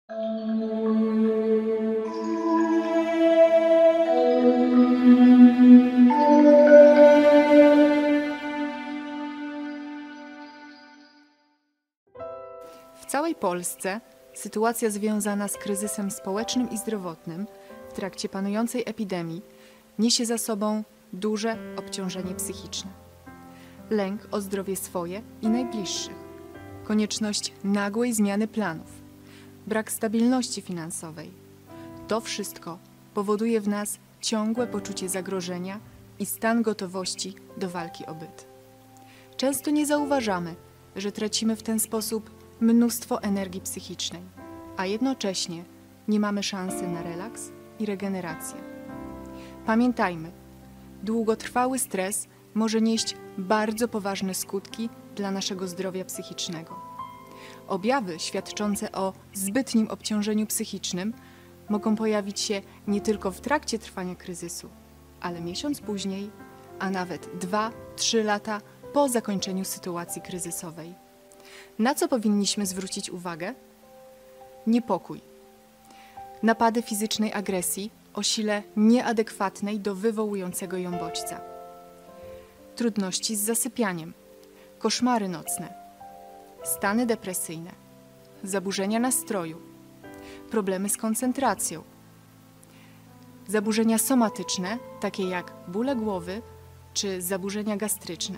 W całej Polsce sytuacja związana z kryzysem społecznym i zdrowotnym w trakcie panującej epidemii niesie za sobą duże obciążenie psychiczne. Lęk o zdrowie swoje i najbliższych, konieczność nagłej zmiany planów, brak stabilności finansowej. To wszystko powoduje w nas ciągłe poczucie zagrożenia i stan gotowości do walki o byt. Często nie zauważamy, że tracimy w ten sposób mnóstwo energii psychicznej, a jednocześnie nie mamy szansy na relaks i regenerację. Pamiętajmy, długotrwały stres może nieść bardzo poważne skutki dla naszego zdrowia psychicznego. Objawy świadczące o zbytnim obciążeniu psychicznym mogą pojawić się nie tylko w trakcie trwania kryzysu, ale miesiąc później, a nawet 2-3 lata po zakończeniu sytuacji kryzysowej. Na co powinniśmy zwrócić uwagę? Niepokój. Napady fizycznej agresji o sile nieadekwatnej do wywołującego ją bodźca. Trudności z zasypianiem, koszmary nocne, stany depresyjne, zaburzenia nastroju, problemy z koncentracją, zaburzenia somatyczne, takie jak bóle głowy czy zaburzenia gastryczne,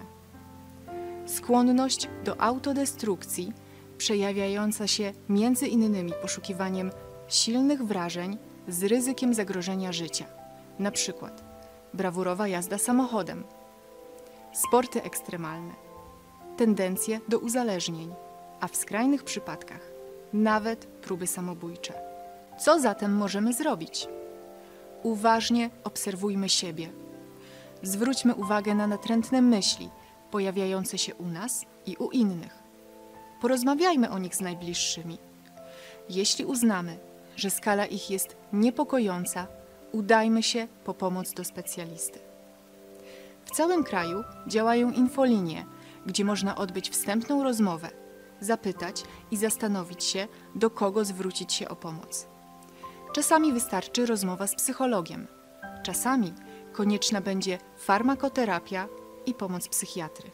skłonność do autodestrukcji przejawiająca się między innymi poszukiwaniem silnych wrażeń z ryzykiem zagrożenia życia, na przykład brawurowa jazda samochodem, sporty ekstremalne, tendencje do uzależnień, a w skrajnych przypadkach nawet próby samobójcze. Co zatem możemy zrobić? Uważnie obserwujmy siebie. Zwróćmy uwagę na natrętne myśli pojawiające się u nas i u innych. Porozmawiajmy o nich z najbliższymi. Jeśli uznamy, że skala ich jest niepokojąca, udajmy się po pomoc do specjalisty. W całym kraju działają infolinie, gdzie można odbyć wstępną rozmowę, zapytać i zastanowić się, do kogo zwrócić się o pomoc. Czasami wystarczy rozmowa z psychologiem, czasami konieczna będzie farmakoterapia i pomoc psychiatry.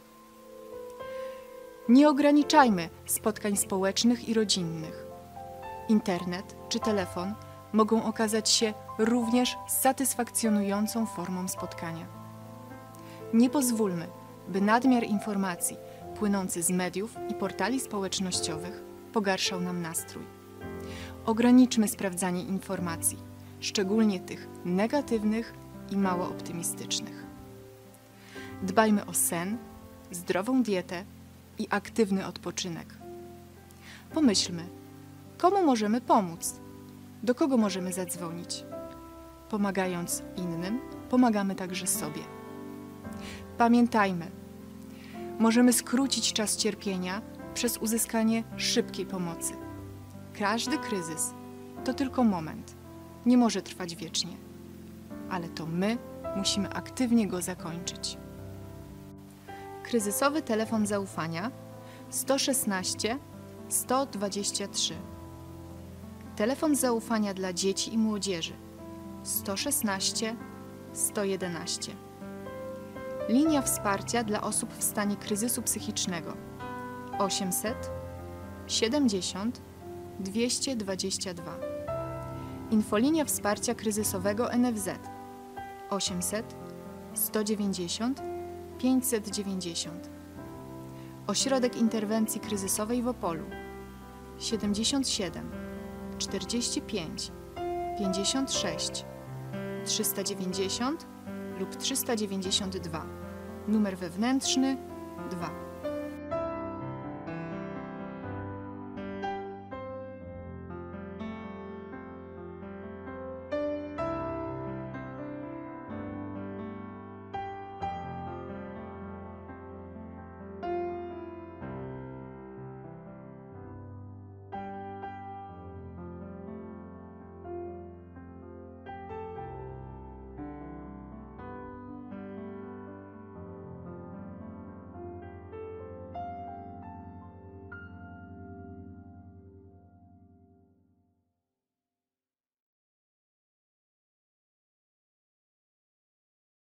Nie ograniczajmy spotkań społecznych i rodzinnych. Internet czy telefon mogą okazać się również satysfakcjonującą formą spotkania. Nie pozwólmy, by nadmiar informacji płynący z mediów i portali społecznościowych pogarszał nam nastrój. Ograniczmy sprawdzanie informacji, szczególnie tych negatywnych i mało optymistycznych. Dbajmy o sen, zdrową dietę i aktywny odpoczynek. Pomyślmy, komu możemy pomóc? Do kogo możemy zadzwonić? Pomagając innym, pomagamy także sobie. Pamiętajmy, możemy skrócić czas cierpienia przez uzyskanie szybkiej pomocy. Każdy kryzys to tylko moment, nie może trwać wiecznie, ale to my musimy aktywnie go zakończyć. Kryzysowy telefon zaufania 116 123. Telefon zaufania dla dzieci i młodzieży 116 111. Linia wsparcia dla osób w stanie kryzysu psychicznego 800 70 222. Infolinia wsparcia kryzysowego NFZ 800 190 590. Ośrodek Interwencji Kryzysowej w Opolu 77 45 56 390 lub 392. Numer wewnętrzny 2.